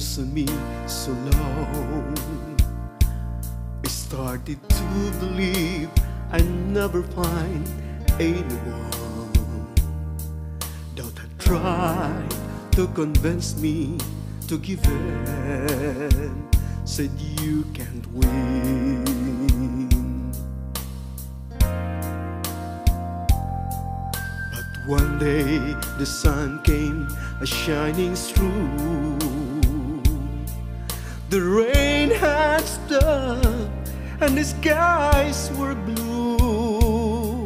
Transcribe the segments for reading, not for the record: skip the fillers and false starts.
seems to me so long. I started to believe I'd never find anyone. Doubt had tried to convince me to give in, said you can't win. But one day the sun came shining through. The rain had stopped and the skies were blue.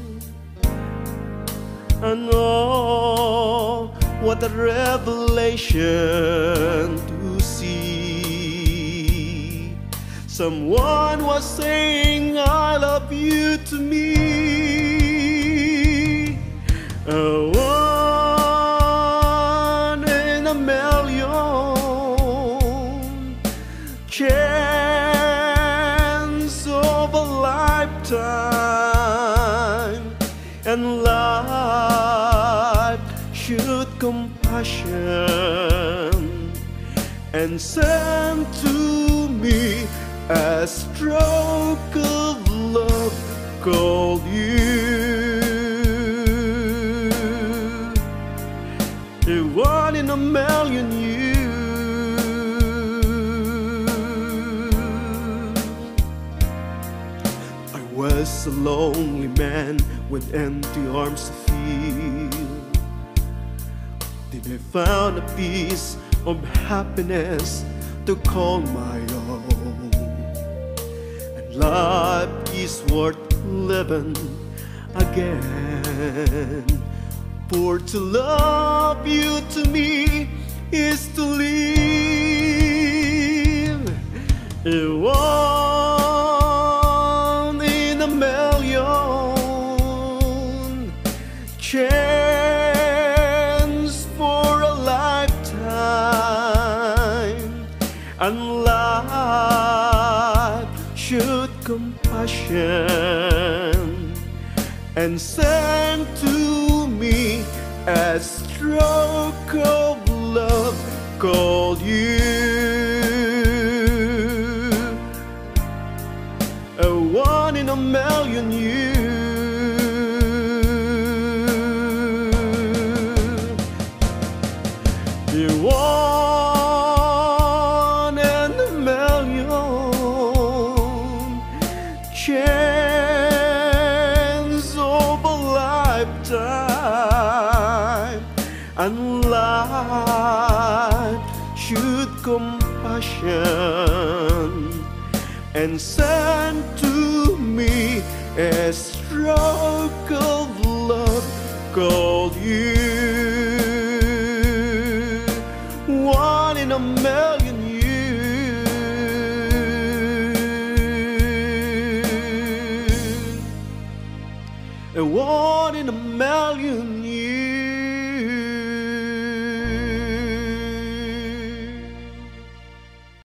And oh, what a revelation to see. Someone was saying I love you to me. A one in a million chance of a lifetime, and life should compassion and send to me a stroke of love called you. A one in a million you. I was a lonely man with empty arms to fill. Then I found a piece of happiness to call my own. And life is worth living again. For to love you to me is to live. A one in a million chance for a lifetime, and life should compassion and send to me a stroke of love called you. A one in a million you. A one in a million chance of a lifetime, and life should compassion and send to me a stroke of love called you. One in a million you. A one in a million